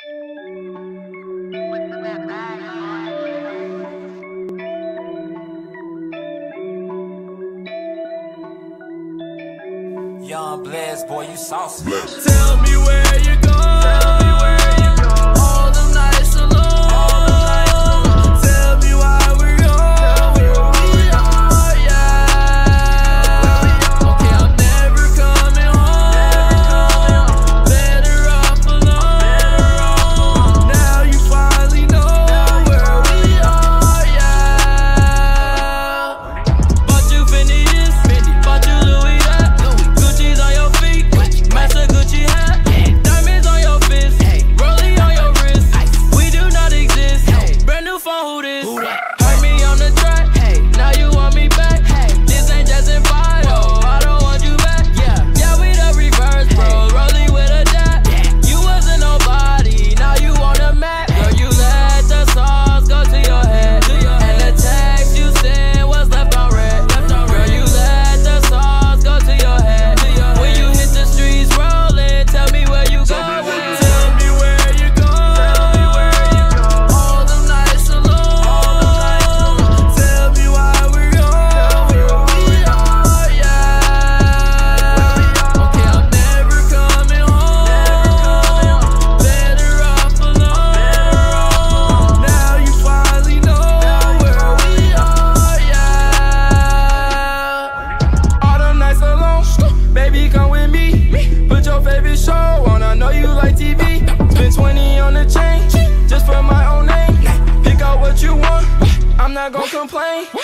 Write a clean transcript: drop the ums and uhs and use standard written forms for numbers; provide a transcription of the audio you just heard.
Young Blast, boy, you saucy. Tell me where you go. All the nights alone. Tell me why we're young. We are, yeah. Okay, I'm never coming home. Better off alone. Now you finally know where we are, yeah. Bought you Fendi, bought you Louis that. Gucci's on your feet, Master Gucci hat. Diamonds on your fist, rolling on your wrist. We do not exist. Brand new phone, who this? Heard me on the track, now you want me back. This ain't just in file, I don't want you back. Yeah, we the reverse, bro. Rolling with a jack. You wasn't nobody, now you on the map. Girl, you let the sauce go to your head, and the text you sent was left on red. Girl, you let the sauce go to your head. When you hit the streets rolling, tell me where you going. Tell me where you go. All the nights alone. Tell me why we're young. We are, yeah. Okay, I'm never coming home. Better off alone. Now you finally know where we are, yeah. All the nights alone, baby, come with me. Put your favorite show on, I know you like TV. Spend 20 on the chain, just for my own name. Pick out what you want, I'm not gon' complain.